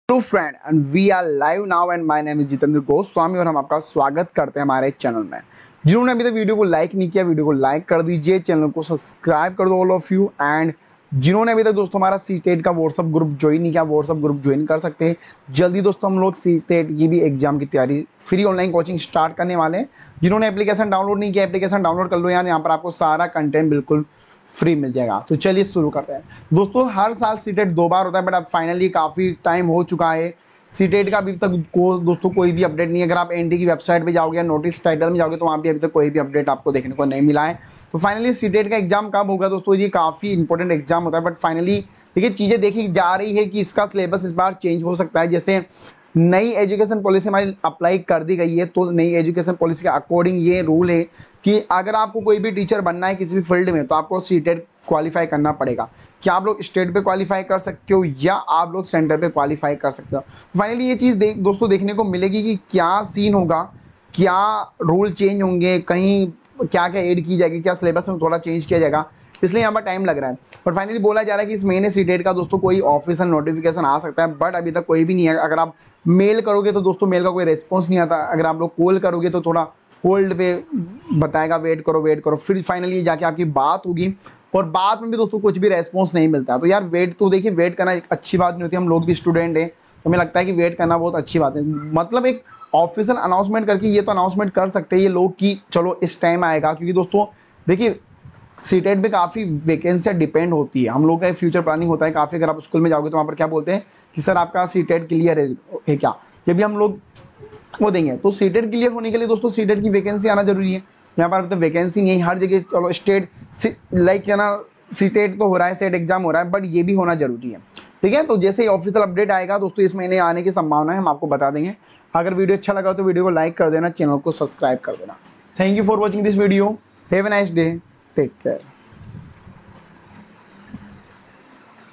Hello friend and we are live now and my name is Jitendra Goswami और हम आपका स्वागत करते हैं हमारे चैनल में। जिन्होंने अभी तक वीडियो को लाइक नहीं किया, वीडियो को लाइक कर दीजिए, चैनल को सब्सक्राइब कर दो ऑल ऑफ यू। एंड जिन्होंने अभी तक दोस्तों हमारा सीटेट का व्हाट्सअप ग्रुप ज्वाइन नहीं किया, व्हाट्सअप ग्रुप ज्वाइन कर सकते हैं। जल्दी दोस्तों हम लोग सीटेट की भी एग्जाम की तैयारी फ्री ऑनलाइन कोचिंग स्टार्ट करने वाले हैं। जिन्होंने एप्लीकेशन डाउनलोड नहीं किया, एप्लीकेशन डाउनलोड कर लो यार, यहाँ पर आपको सारा कंटेंट बिल्कुल फ्री मिल जाएगा। तो चलिए शुरू करते हैं। दोस्तों हर साल सीटेट 2 बार होता है, बट अब फाइनली काफ़ी टाइम हो चुका है। सीटेट का अभी तक दोस्तों कोई भी अपडेट नहीं है। अगर आप एनडी की वेबसाइट पे जाओगे या नोटिस टाइटल में जाओगे तो वहाँ भी अभी तक कोई भी अपडेट आपको देखने को नहीं मिला है। तो फाइनली सीटेट का एग्जाम कब होगा दोस्तों? ये काफ़ी इंपॉर्टेंट एग्जाम होता है, बट फाइनली देखिए चीज़ें देखी जा रही है कि इसका सिलेबस इस बार चेंज हो सकता है। जैसे नई एजुकेशन पॉलिसी हमारी अप्लाई कर दी गई है, तो नई एजुकेशन पॉलिसी के अकॉर्डिंग ये रूल है कि अगर आपको कोई भी टीचर बनना है किसी भी फील्ड में तो आपको सीटेट क्वालिफाई करना पड़ेगा। क्या आप लोग स्टेट पे क्वालिफाई कर सकते हो या आप लोग सेंटर पे क्वालिफाई कर सकते हो। फाइनली ये चीज़ दोस्तों देखने को मिलेगी कि क्या सीन होगा, क्या रूल चेंज होंगे, कहीं क्या क्या ऐड की जाएगी, क्या सिलेबस में थोड़ा चेंज किया जाएगा, इसलिए यहाँ पर टाइम लग रहा है। पर फाइनली बोला जा रहा है कि इस महीने सीटेट का दोस्तों कोई ऑफिशियल नोटिफिकेशन आ सकता है, बट अभी तक कोई भी नहीं है। अगर आप मेल करोगे तो दोस्तों मेल का कोई रिस्पॉन्स नहीं आता, अगर आप लोग कॉल करोगे तो थोड़ा होल्ड पे बताएगा वेट करो, फिर फाइनली जाके आपकी बात होगी और बाद में भी दोस्तों कुछ भी रेस्पॉन्स नहीं मिलता। तो यार वेट तो देखिए, वेट करना एक अच्छी बात नहीं होती। हम लोग भी स्टूडेंट हैं तो हमें लगता है कि वेट करना बहुत अच्छी बात है। मतलब एक ऑफिशियल अनाउंसमेंट करके ये तो अनाउंसमेंट कर सकते हैं ये लोग कि चलो इस टाइम आएगा, क्योंकि दोस्तों देखिए सीटेट पे काफ़ी वैकेंसियाँ डिपेंड होती है। हम लोग का फ्यूचर प्लानिंग होता है काफ़ी। अगर आप स्कूल में जाओगे तो वहाँ पर क्या बोलते हैं कि सर आपका सीटेट क्लियर है क्या, जब भी हम लोग वो देंगे। तो सीटेट क्लियर होने के लिए दोस्तों सीटेट की वैकेंसी आना जरूरी है। यहाँ पर तो वैकेंसी नहीं है हर जगह। चलो स्टेट लाइक है ना, सीटेट तो हो रहा है, सेट एग्जाम हो रहा है, बट ये भी होना जरूरी है। ठीक है, तो जैसे ही ऑफिशियल अपडेट आएगा दोस्तों इस महीने आने की संभावना है, हम आपको बता देंगे। अगर वीडियो अच्छा लगा तो वीडियो को लाइक कर देना, चैनल को सब्सक्राइब कर देना। Thank you for watching this video. Have a nice day, take care.